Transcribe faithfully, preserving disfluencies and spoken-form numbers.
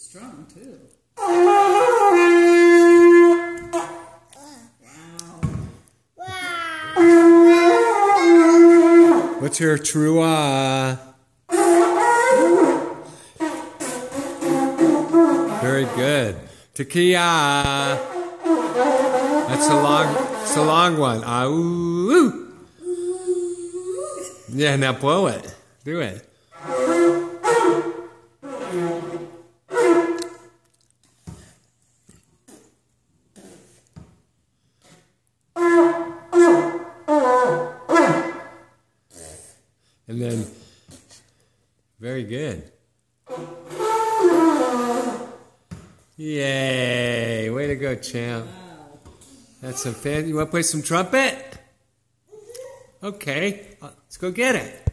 Strong, too. What's your trua? Very good. Takia. That's a long, it's a long one. Ah, ooh, ooh. Yeah, now blow it. Do it. And then, very good. Yay! Way to go, champ. That's some fan. You want to play some trumpet? Okay, let's go get it.